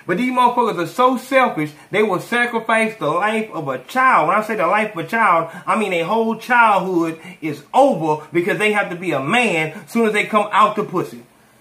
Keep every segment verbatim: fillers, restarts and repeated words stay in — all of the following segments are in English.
But these motherfuckers are so selfish, they will sacrifice the life of a child. When I say the life of a child, I mean their whole childhood is over because they have to be a man as soon as they come out the pussy.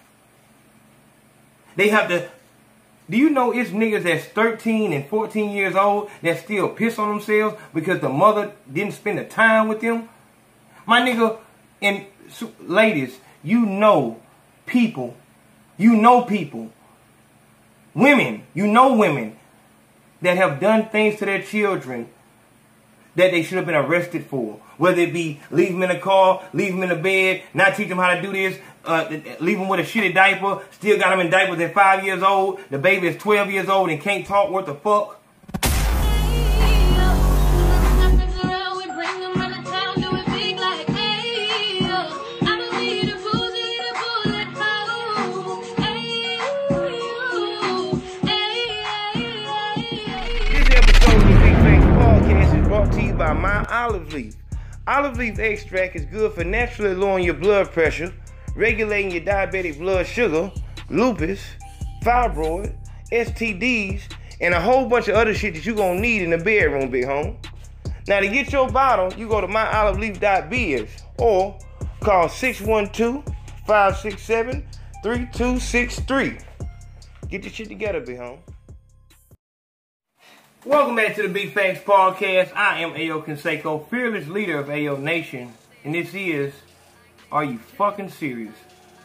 They have to... Do you know it's niggas that's thirteen and fourteen years old that still piss on themselves because the mother didn't spend the time with them? My nigga, and ladies, you know people, you know people, women, you know women that have done things to their children that they should have been arrested for. Whether it be leave them in a car, leave them in a bed, not teach them how to do this, uh, leave them with a shitty diaper, still got them in diapers at five years old, the baby is twelve years old and can't talk worth the fuck. Brought to you by my olive leaf. Olive leaf extract is good for naturally lowering your blood pressure, regulating your diabetic blood sugar, lupus, fibroid, S T Ds, and a whole bunch of other shit that you're gonna need in the bedroom, big home. Now to get your bottle, you go to my olive leaf dot biz or call six one two, five six seven, three two six three. Get your shit together, big home. Welcome back to the Big Facts Podcast. I am Ayo Consaco, fearless leader of Ayo Nation. And this is, Are You Fucking Serious?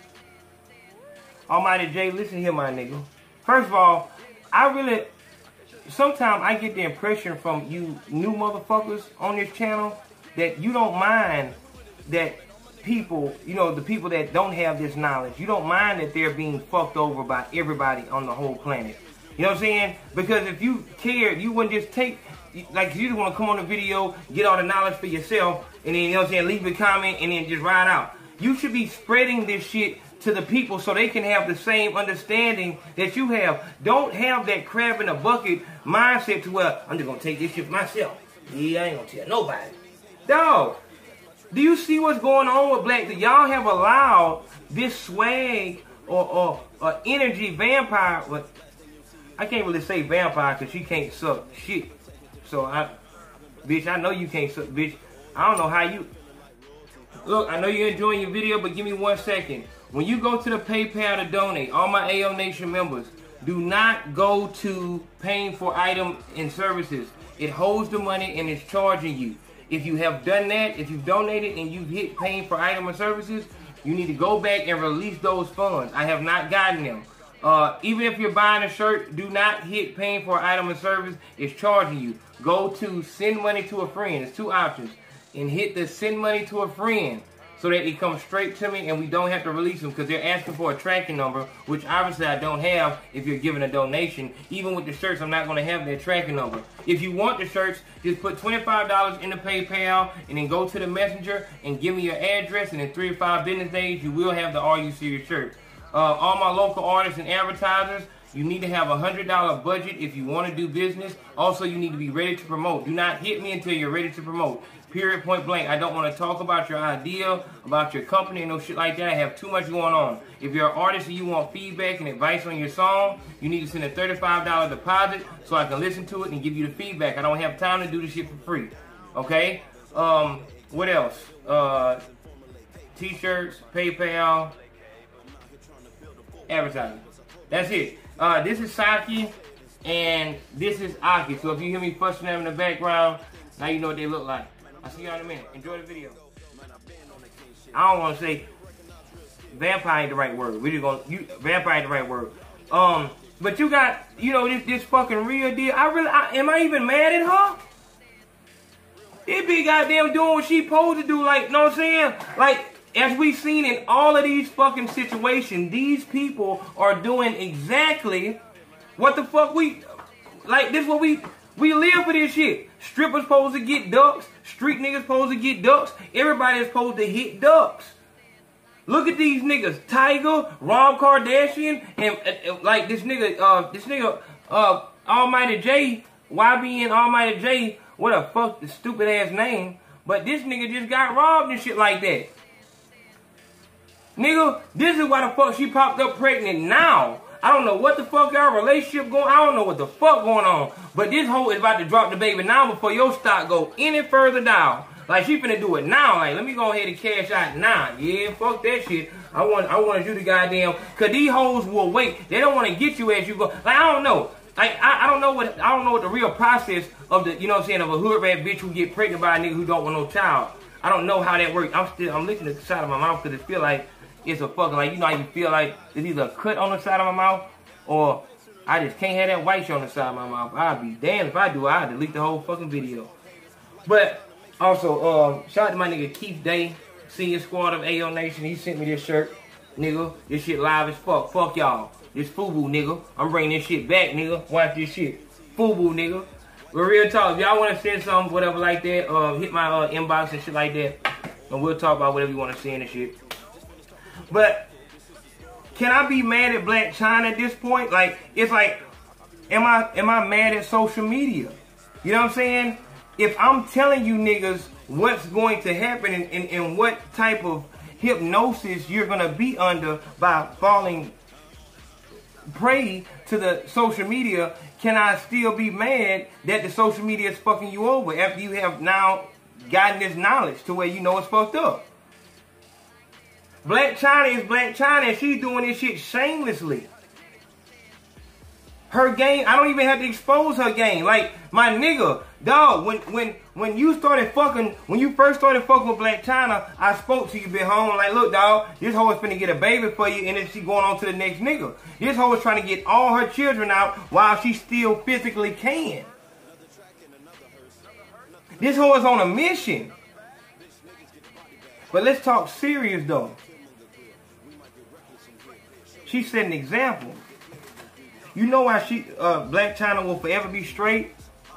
Almighty J, listen here, my nigga. First of all, I really, sometimes I get the impression from you new motherfuckers on this channel that you don't mind that people, you know, the people that don't have this knowledge, you don't mind that they're being fucked over by everybody on the whole planet. You know what I'm saying? Because if you cared, you wouldn't just take, like, you just want to come on the video, get all the knowledge for yourself, and then, you know what I'm saying, leave a comment, and then just ride out. You should be spreading this shit to the people so they can have the same understanding that you have. Don't have that crab in a bucket mindset to where, I'm just going to take this shit for myself. Yeah, I ain't going to tell nobody. Dog, do you see what's going on with Black? Y'all have allowed this swag or, or, or energy vampire... What, I can't really say vampire because she can't suck shit. So, I, bitch, I know you can't suck, bitch. I don't know how you... Look, I know you're enjoying your video, but give me one second. When you go to the PayPal to donate, all my Ayo Nation members, do not go to paying for item and services. It holds the money and it's charging you. If you have done that, if you've donated and you've hit paying for item and services, you need to go back and release those funds. I have not gotten them. Uh, even if you're buying a shirt, do not hit paying for an item and service. It's charging you. Go to send money to a friend. It's two options. And hit the send money to a friend so that it comes straight to me and we don't have to release them because they're asking for a tracking number, which obviously I don't have if you're giving a donation. Even with the shirts, I'm not going to have their tracking number. If you want the shirts, just put twenty-five dollars in the PayPal and then go to the messenger and give me your address, and in three or five business days, you will have the Are You Serious shirt. Uh, all my local artists and advertisers, you need to have a one hundred dollar budget if you want to do business. Also, you need to be ready to promote. Do not hit me until you're ready to promote. Period, point blank. I don't want to talk about your idea, about your company, and no shit like that. I have too much going on. If you're an artist and you want feedback and advice on your song, you need to send a thirty-five dollar deposit so I can listen to it and give you the feedback. I don't have time to do this shit for free. Okay? Um, what else? Uh, T-shirts, PayPal, advertising. That's it. Uh, this is Saki, and this is Aki. So if you hear me fussing them in the background, now you know what they look like. I'll see y'all in a minute. Enjoy the video. I don't want to say vampire ain't the right word. We just gonna you vampire ain't the right word. Um, but you got you know this this fucking real deal. I really I, am I even mad at her? It be goddamn doing what she supposed to do. Like, know what I'm saying? Like, as we've seen in all of these fucking situations, these people are doing exactly what the fuck we, like, this what we, we live for this shit. Strippers supposed to get ducks. Street niggas supposed to get ducks. Everybody is supposed to hit ducks. Look at these niggas. Tiger, Rob Kardashian, and uh, like this nigga, uh, this nigga, uh, Almighty J, Y B N Almighty J, what a fuck the stupid ass name. But this nigga just got robbed and shit like that. Nigga, this is why the fuck she popped up pregnant now. I don't know what the fuck our relationship going. I don't know what the fuck going on. But this hoe is about to drop the baby now before your stock go any further down. Like she finna do it now. Like let me go ahead and cash out now. Yeah, fuck that shit. I want I want you to goddamn. Cause these hoes will wait. They don't want to get you as you go. Like I don't know. Like I, I don't know what I don't know what the real process of the you know what I'm saying of a hood rat bitch who get pregnant by a nigga who don't want no child. I don't know how that works. I'm still I'm licking the side of my mouth because it feel like it's a fucking like you know how you feel like there's either a cut on the side of my mouth or I just can't have that white shit on the side of my mouth. I'd be damned if I do. I'd delete the whole fucking video. But also, uh, shout out to my nigga Keith Day, senior squad of A O Nation. He sent me this shirt, nigga. This shit live as fuck. Fuck y'all. This FUBU, nigga. I'm bringing this shit back, nigga. Watch this shit. FUBU, nigga. But real talk, if y'all want to send something, whatever like that, uh, hit my uh, inbox and shit like that. And we'll talk about whatever you want to send and shit. But can I be mad at Blac Chyna at this point? Like, it's like, am I am I mad at social media? You know what I'm saying? If I'm telling you niggas what's going to happen and, and, and what type of hypnosis you're going to be under by falling prey to the social media, can I still be mad that the social media is fucking you over after you have now gotten this knowledge to where you know it's fucked up? Blac Chyna is Blac Chyna and she's doing this shit shamelessly. Her game, I don't even have to expose her game. Like, my nigga, dog, when when when you started fucking, when you first started fucking with Blac Chyna, I spoke to you, been home, like, look, dog, this hoe is finna get a baby for you, and then she going on to the next nigga. This hoe is trying to get all her children out while she still physically can. This hoe is on a mission. But let's talk serious, though. She set an example. You know why she, uh, Blac Chyna will forever be straight?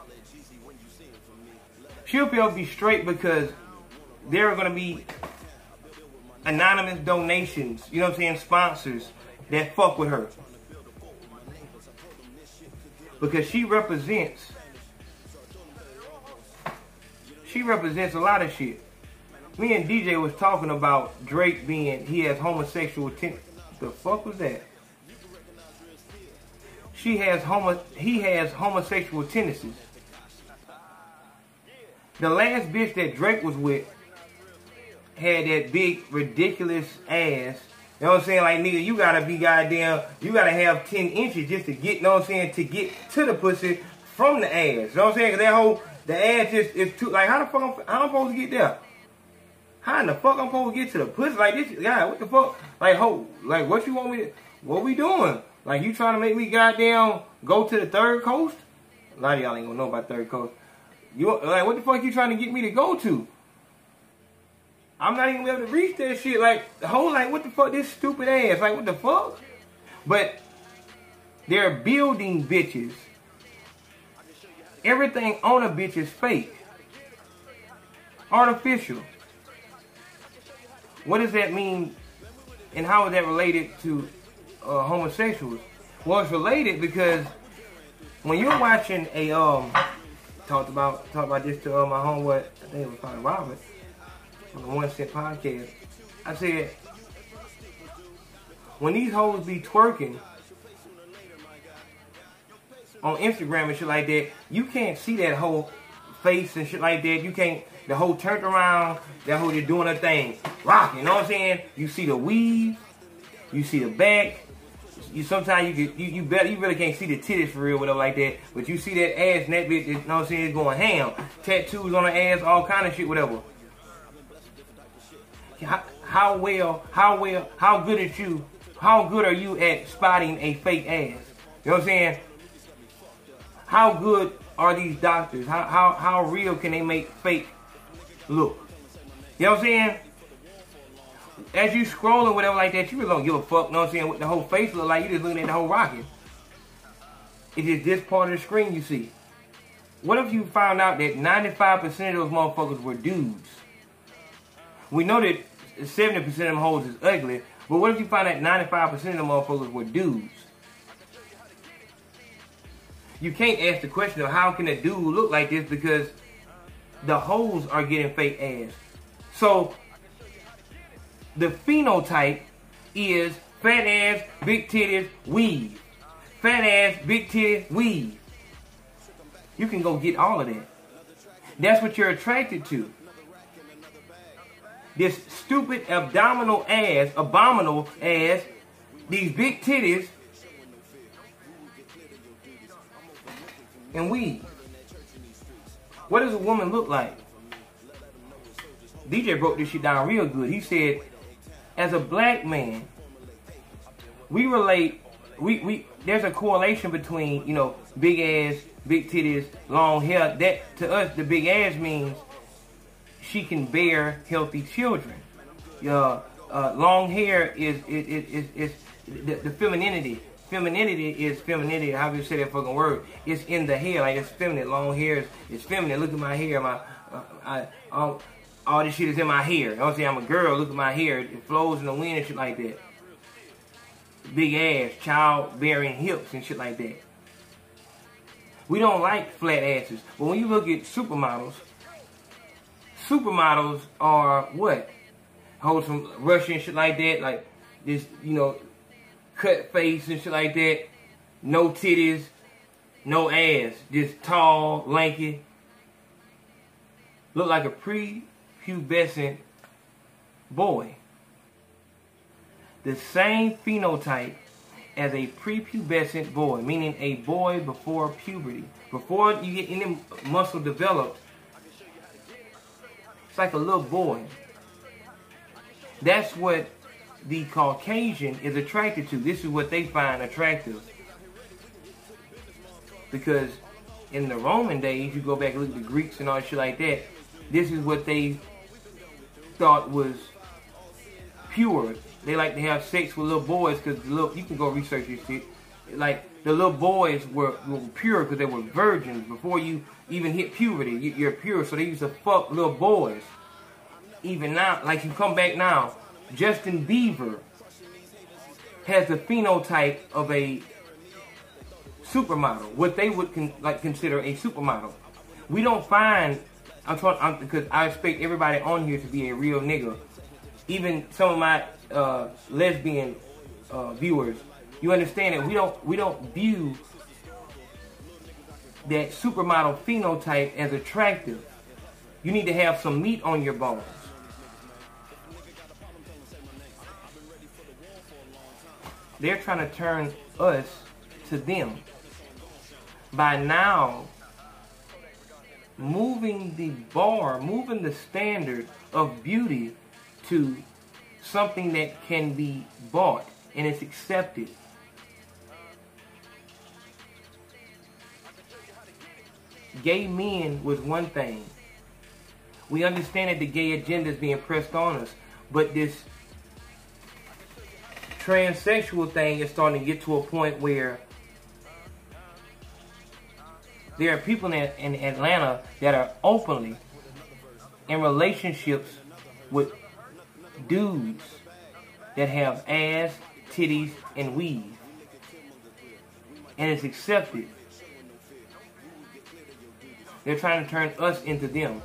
She'll forever be straight because there are going to be anonymous donations, you know what I'm saying, sponsors that fuck with her. Because she represents, she represents a lot of shit. Me and D J was talking about Drake being, he has homosexual tendencies. The fuck was that? She has homo, he has homosexual tendencies. The last bitch that Drake was with had that big, ridiculous ass. You know what I'm saying? Like, nigga, you gotta be goddamn, you gotta have ten inches just to get, you know what I'm saying, to get to the pussy from the ass. You know what I'm saying? Cause that whole, the ass just is too, like, how the fuck, I'm, how I'm supposed to get there? How in the fuck I'm supposed to get to the pussy? Like, this, God, what the fuck? Like, ho, like, what you want me to, what we doing? Like, you trying to make me goddamn go to the third coast? A lot of y'all ain't gonna know about third coast. You like, what the fuck you trying to get me to go to? I'm not even able to reach that shit. Like, the whole, like, what the fuck, this stupid ass? Like, what the fuck? But they're building bitches. Everything on a bitch is fake. Artificial. What does that mean? And how is that related to uh, homosexuals? Well, it's related because when you're watching a um talked about talked about this to uh, my homeboy, I think it was probably Robert on the One Cent podcast. I said, when these hoes be twerking on Instagram and shit like that, you can't see that whole face and shit like that. You can't. The whole turned around, that whole they're doing her thing, rocking. You know what I'm saying? You see the weave, you see the back. You sometimes you get, you you better you really can't see the titties for real, whatever like that. But you see that ass and that bitch, you know what I'm saying, is going ham. Tattoos on her ass, all kind of shit, whatever. How, how well, how well, how good at you? How good are you at spotting a fake ass? You know what I'm saying? How good are these doctors? How how how real can they make fake look? You know what I'm saying? As you scrolling whatever like that, you really don't give a fuck, you know what I'm saying, what the whole face look like. You just looking at the whole rocket. It's just this part of the screen you see. What if you found out that ninety-five percent of those motherfuckers were dudes? We know that seventy percent of them hoes is ugly, but what if you find out ninety-five percent of them motherfuckers were dudes? You can't ask the question of how can a dude look like this because the hoes are getting fake ass. So the phenotype is Fat ass, big titties, weave. Fat ass, big titties, weave. You can go get all of that. That's what you're attracted to. This stupid abdominal ass, abominable ass, these big titties, and weave. What does a woman look like? D J broke this shit down real good. He said, as a black man, we relate, we, we there's a correlation between, you know, big ass, big titties, long hair. That, to us, the big ass means she can bear healthy children. Uh, uh, long hair is, is, is, is, is the, the femininity. Femininity is femininity, how you say that fucking word. It's in the hair, like it's feminine. Long hair is, is feminine. Look at my hair, my, uh, I, all, all this shit is in my hair. I don't say I'm a girl, look at my hair. It flows in the wind and shit like that. Big ass, child-bearing hips and shit like that. We don't like flat asses. But when you look at supermodels, supermodels are what? Hold some Russian shit like that, like this, you know, cut face and shit like that. No titties, no ass, just tall, lanky. Look like a pre-pubescent boy. The same phenotype as a prepubescent boy, meaning a boy before puberty. Before you get any muscle developed, it's like a little boy. That's what the Caucasian is attracted to. This is what they find attractive. Because in the Roman days, you go back and look at the Greeks and all that shit like that, this is what they thought was pure. They like to have sex with little boys because little, you can go research this shit. Like the little boys were, were pure because they were virgins before you even hit puberty. You, you're pure, so they used to fuck little boys. Even now, like you come back now, Justin Bieber has the phenotype of a supermodel, what they would con like consider a supermodel. We don't find, I'm talking because I expect everybody on here to be a real nigga. Even some of my uh, lesbian uh, viewers, you understand that we don't we don't view that supermodel phenotype as attractive. You need to have some meat on your bones. They're trying to turn us to them by now moving the bar, moving the standard of beauty to something that can be bought and it's accepted. Gay men was one thing. We understand that the gay agenda is being pressed on us, but this transsexual thing is starting to get to a point where there are people in, in Atlanta that are openly in relationships with dudes that have ass, titties, and weave. And it's accepted. They're trying to turn us into them.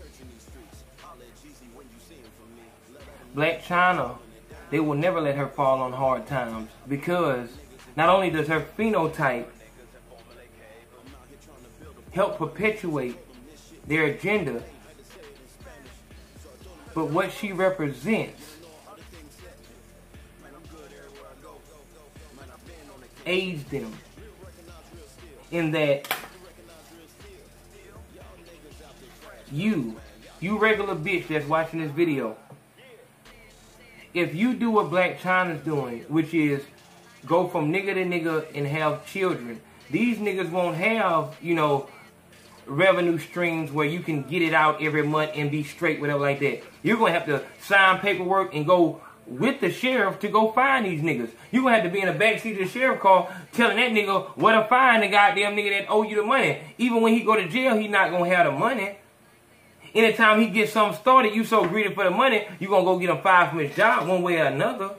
Blac Chyna, they will never let her fall on hard times because not only does her phenotype help perpetuate their agenda, but what she represents aids them in that you, you regular bitch that's watching this video, if you do what Blac Chyna's doing, which is go from nigga to nigga and have children, these niggas won't have, you know, revenue streams where you can get it out every month and be straight, whatever like that. You're going to have to sign paperwork and go with the sheriff to go find these niggas. You're going to have to be in the backseat of the sheriff car telling that nigga what to find the goddamn nigga that owe you the money. Even when he go to jail, he not going to have the money. Anytime he gets something started, you so greedy for the money, you going to go get him fired from his job one way or another.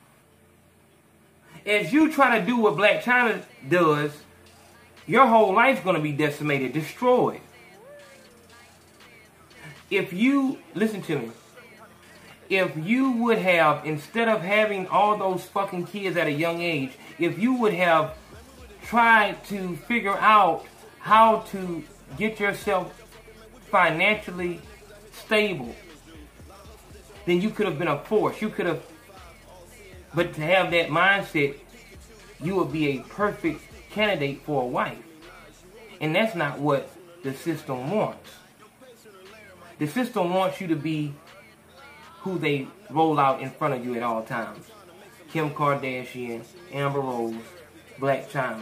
As you try to do what Blac Chyna does, your whole life's going to be decimated, destroyed. If you, listen to me, if you would have, instead of having all those fucking kids at a young age, if you would have tried to figure out how to get yourself financially stable, then you could have been a force. You could have, but to have that mindset, you would be a perfect candidate for a wife. And that's not what the system wants. The system wants you to be who they roll out in front of you at all times. Kim Kardashian, Amber Rose, Blac Chyna.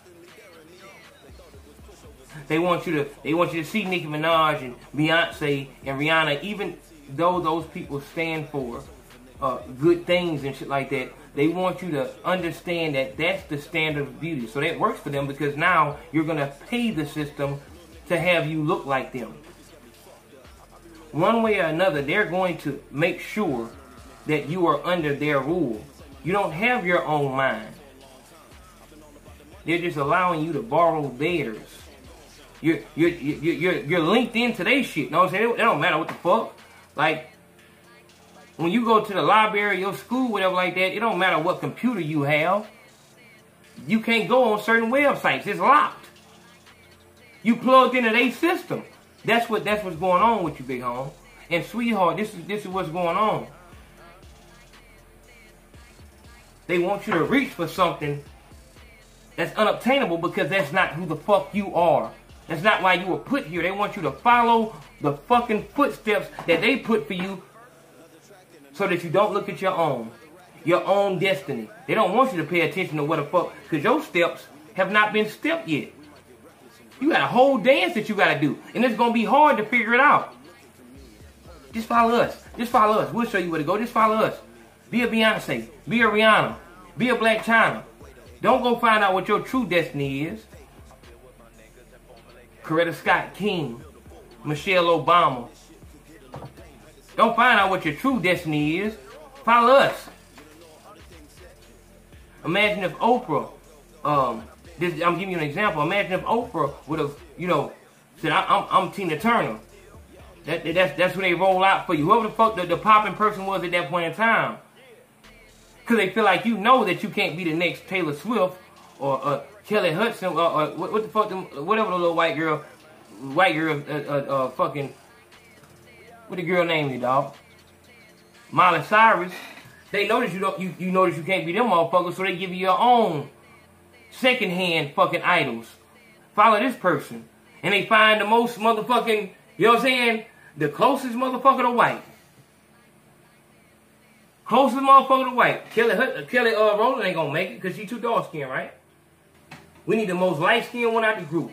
They want you to they want you to see Nicki Minaj and Beyonce and Rihanna, even though those people stand for uh, good things and shit like that. They want you to understand that that's the standard of beauty. So that works for them because now you're going to pay the system to have you look like them. One way or another, they're going to make sure that you are under their rule. You don't have your own mind. They're just allowing you to borrow theirs. You're, you're, you're, you're, you're linked into their shit. You know what I'm saying? It don't matter what the fuck. Like, when you go to the library, your school, whatever like that, it don't matter what computer you have. You can't go on certain websites. It's locked. You plugged into their system. That's what that's what's going on with you, big home. And sweetheart, this is this is what's going on. They want you to reach for something that's unobtainable because that's not who the fuck you are. That's not why you were put here. They want you to follow the fucking footsteps that they put for you so that you don't look at your own. Your own destiny. They don't want you to pay attention to what the fuck, because your steps have not been stepped yet. You got a whole dance that you got to do. And it's going to be hard to figure it out. Just follow us. Just follow us. We'll show you where to go. Just follow us. Be a Beyonce. Be a Rihanna. Be a Blac Chyna. Don't go find out what your true destiny is. Coretta Scott King. Michelle Obama. Don't find out what your true destiny is. Follow us. Imagine if Oprah, um, this, I'm giving you an example. Imagine if Oprah would have, you know, said, I, I'm, I'm Tina Turner. That, that's that's who they roll out for you. Whoever the fuck the, the popping person was at that point in time. Because they feel like you know that you can't be the next Taylor Swift or uh, Kelly Hudson or, or what, what the fuck, them, whatever the little white girl, white girl, uh, uh, uh, fucking, what the girl name is, dog? Miley Cyrus. They notice you don't, you, you notice you can't be them motherfuckers, so they give you your own secondhand fucking idols. Follow this person. And they find the most motherfucking, you know what I'm saying? The closest motherfucker to white. Closest motherfucker to white. Kelly, uh, Kelly uh, Rowland ain't gonna make it because she too dark skinned, right? We need the most light skinned one out the group.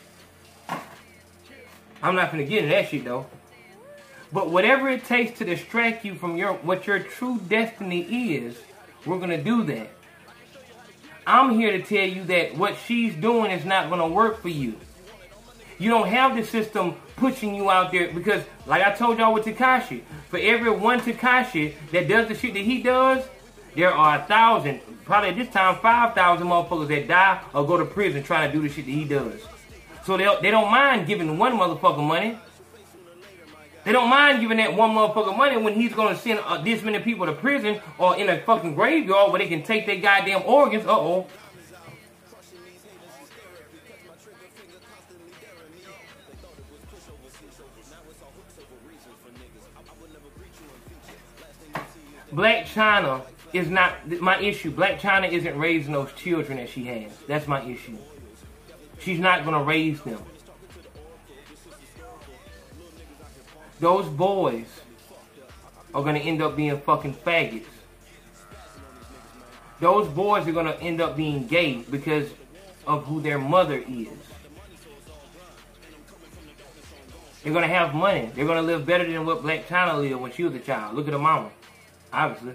I'm not gonna get into that shit though. But whatever it takes to distract you from your what your true destiny is, we're going to do that. I'm here to tell you that what she's doing is not going to work for you. You don't have the system pushing you out there because, like I told y'all with Tekashi, for every one Tekashi that does the shit that he does, there are a thousand, probably at this time, five thousand motherfuckers that die or go to prison trying to do the shit that he does. So they, they don't mind giving one motherfucker money. They don't mind giving that one motherfucker money when he's going to send uh, this many people to prison or in a fucking graveyard where they can take their goddamn organs. Uh-oh. Blac Chyna is not my issue. Blac Chyna isn't raising those children that she has. That's my issue. She's not going to raise them. Those boys are going to end up being fucking faggots. Those boys are going to end up being gay because of who their mother is. They're going to have money. They're going to live better than what Blac Chyna lived when she was a child. Look at her mama, obviously.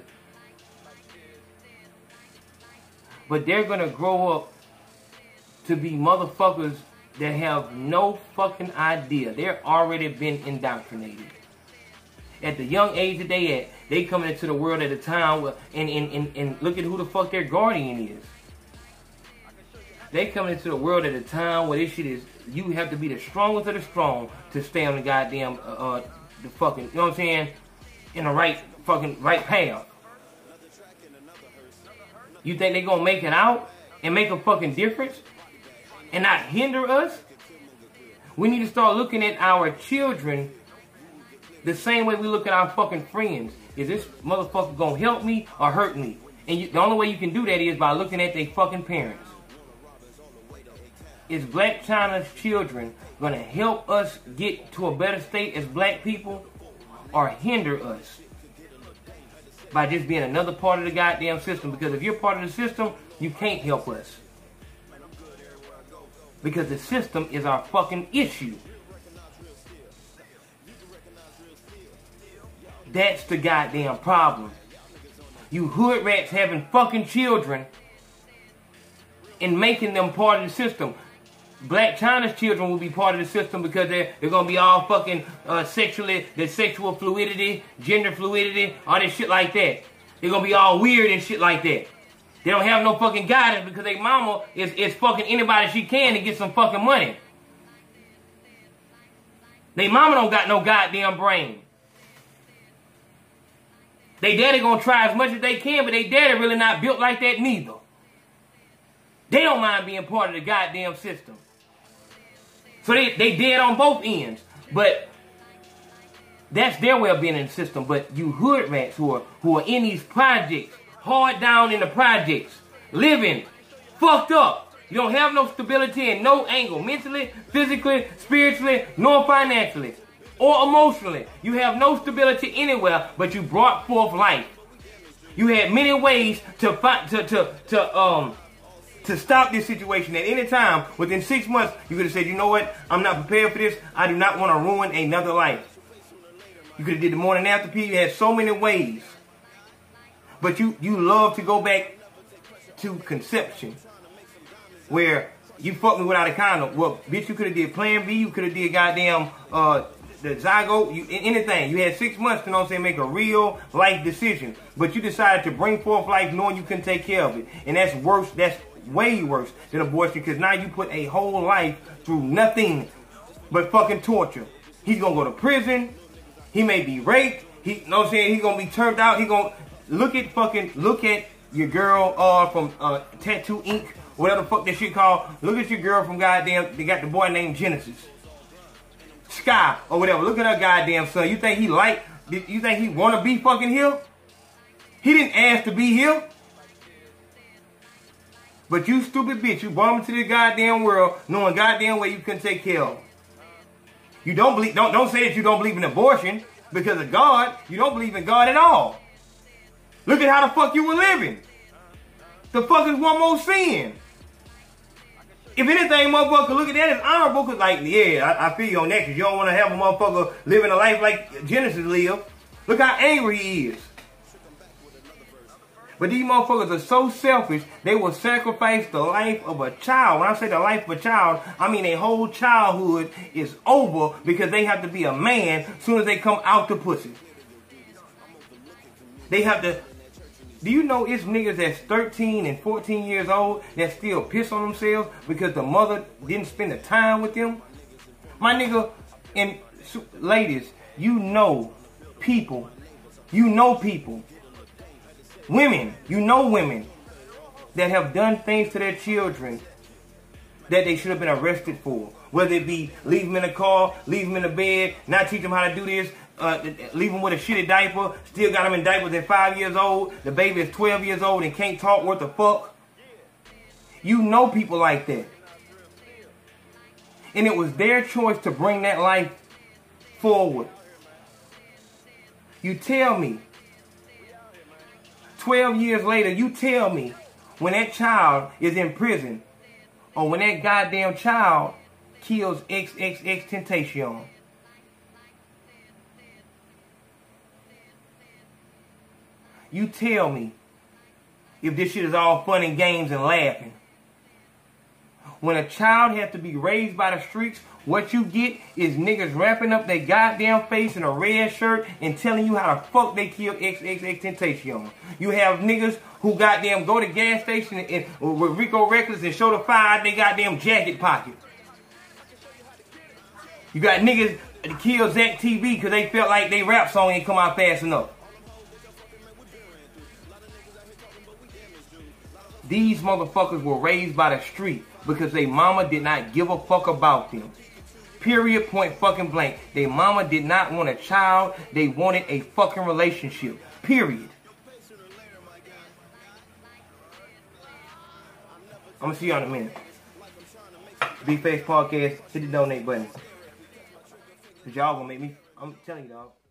But they're going to grow up to be motherfuckers that have no fucking idea. They're already been indoctrinated. At the young age that they at, they coming into the world at a time where, and, and, and, and look at who the fuck their guardian is. They coming into the world at a time where this shit is, you have to be the strongest of the strong to stay on the goddamn, uh, the fucking, you know what I'm saying, in the right fucking right path. You think they gonna make it out and make a fucking difference and not hinder us? We need to start looking at our children the same way we look at our fucking friends. Is this motherfucker gonna help me or hurt me? And you, the only way you can do that is by looking at their fucking parents. Is Blac Chyna's children gonna help us get to a better state as black people or hinder us by just being another part of the goddamn system? Because if you're part of the system, you can't help us. Because the system is our fucking issue. That's the goddamn problem. You hood rats having fucking children and making them part of the system. Blac Chyna's children will be part of the system because they're, they're going to be all fucking uh, sexually, the sexual fluidity, gender fluidity, all this shit like that. They're going to be all weird and shit like that. They don't have no fucking guidance because their mama is, is fucking anybody she can to get some fucking money. They mama don't got no goddamn brain. They daddy gonna try as much as they can, but they daddy really not built like that neither. They don't mind being part of the goddamn system. So they, they dead on both ends. But that's their way of being in the system. But you hood rats who are, who are in these projects, hard down in the projects, living fucked up. You don't have no stability in no angle, mentally, physically, spiritually, nor financially, or emotionally. You have no stability anywhere, but you brought forth life. You had many ways to fight, to to to um to stop this situation. At any time within six months, you could have said, you know what? I'm not prepared for this. I do not want to ruin another life. You could have did the morning after pill. You had so many ways, but you you love to go back to conception, where you fucked me without a condom. Well, bitch, you could have did Plan B. You could have did goddamn uh. the zygote, you, anything. You had six months to, you know what I'm saying, make a real life decision. But you decided to bring forth life knowing you couldn't take care of it. And that's worse, that's way worse than abortion, because now you put a whole life through nothing but fucking torture. He's gonna go to prison. He may be raped. He, you know what I'm saying, he's gonna be turned out. He gonna, look at fucking, look at your girl uh, from uh, Tattoo Incorporated, whatever the fuck that shit called. Look at your girl from goddamn, they got the boy named Genesis. Sky or whatever. Look at her goddamn son. You think he like? You think he want to be fucking here? He didn't ask to be here. But you stupid bitch, you brought him into this goddamn world knowing goddamn way you couldn't take care of him. You don't believe. Don't don't say that you don't believe in abortion because of God. You don't believe in God at all. Look at how the fuck you were living. The fuck is one more sin. If anything, motherfucker, look at that as honorable, because, like, yeah, I, I feel you on that, because you don't want to have a motherfucker living a life like Genesis lived. Look how angry he is. But these motherfuckers are so selfish, they will sacrifice the life of a child. When I say the life of a child, I mean their whole childhood is over because they have to be a man as soon as they come out the pussy. They have to... Do you know it's niggas that's thirteen and fourteen years old that still piss on themselves because the mother didn't spend the time with them? My nigga, and ladies, you know people, you know people, women, you know women that have done things to their children that they should have been arrested for. Whether it be leave them in a car, leave them in a bed, not teach them how to do this, Uh, leave them with a shitty diaper, still got them in diapers at five years old, the baby is twelve years old and can't talk worth a fuck. You know people like that. And it was their choice to bring that life forward. You tell me, twelve years later, you tell me when that child is in prison or when that goddamn child kills Xxxtentation. You tell me if this shit is all fun and games and laughing. When a child has to be raised by the streets, what you get is niggas wrapping up their goddamn face in a red shirt and telling you how the fuck they killed Xxxtentation. You have niggas who goddamn go to gas station and, and with Rico Reckless and show the fire out their goddamn jacket pocket. You got niggas that kill Zach T V because they felt like they rap song ain't come out fast enough. These motherfuckers were raised by the street because they mama did not give a fuck about them. Period, point fucking blank. They mama did not want a child. They wanted a fucking relationship. Period. I'm gonna see y'all in a minute. Big Face Podcast, hit the donate button. Cause y'all gonna make me, I'm telling you, dog.